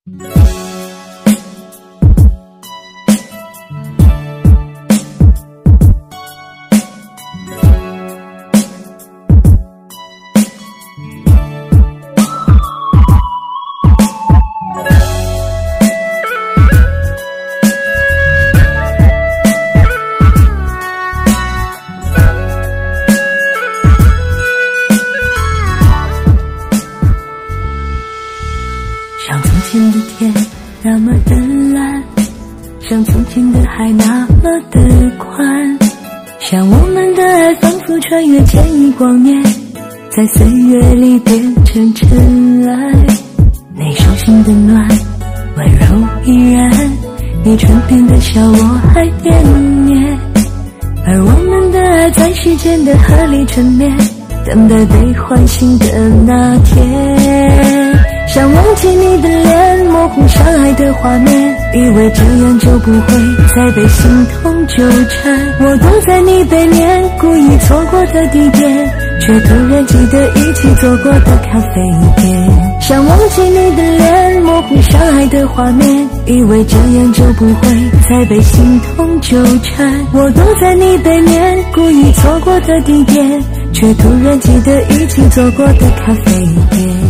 像从前的天那么的蓝，像从前的海那么的宽，像我们的爱仿佛穿越千亿光年，在岁月里变成尘埃。你手心的暖温柔依然，你唇边的笑我还惦念，而我们的爱在时间的河里沉眠，等待被唤醒的那天。想忘记你的脸，模糊相爱的画面，以为这样就不会再被心痛纠缠。我躲在你背面，故意错过的地点，却突然记得一起坐过的咖啡店。想忘记你的脸，模糊相爱的画面，以为这样就不会再被心痛纠缠。我躲在你背面，故意错过的地点，却突然记得一起坐过的咖啡店。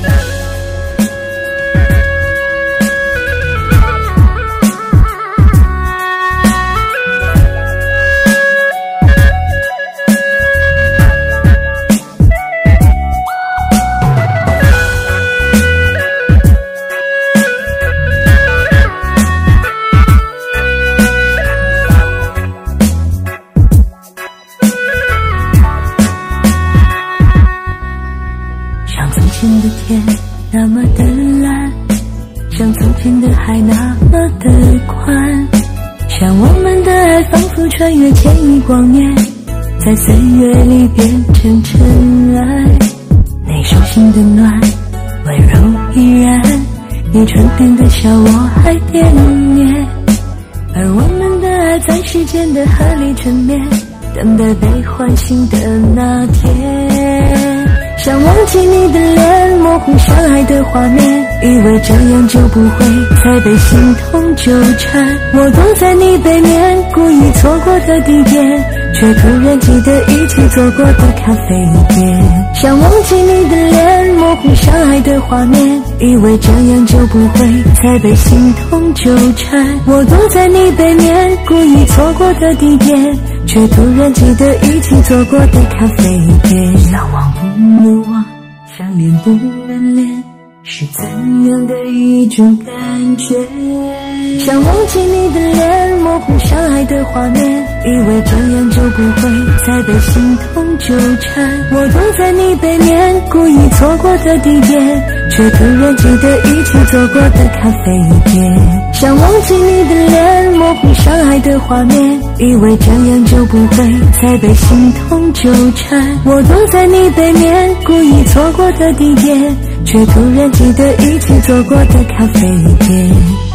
像从前的天那么的蓝，像从前的海那么的宽，像我们的爱仿佛穿越千亿光年，在岁月里变成尘埃。你手心的暖温柔依然，你唇边的笑我还惦念，而我们的爱在时间的河里沉眠，等待被唤醒的那天。想忘记你的脸，模糊相爱的画面，以为这样就不会再被心痛纠缠。我躲在你背面，故意错过的地点，却突然记得一起坐过的咖啡店。想忘记你的脸，模糊相爱的画面，以为这样就不会再被心痛纠缠。我躲在你背面，故意错过的地点，却突然记得一起坐过的咖啡店。想忘不能忘，想恋不能恋，是怎样的一种感觉？想忘记你的脸，模糊相爱的画面，以为这样就不会再被心痛纠缠。我躲在你背面，故意错过的地点，却突然记得一起坐过的咖啡店。想忘记你的脸，模糊相爱的画面，以为这样就不会再被心痛纠缠。我躲在你背面，故意错过的地点，却突然记得一起坐过的咖啡店。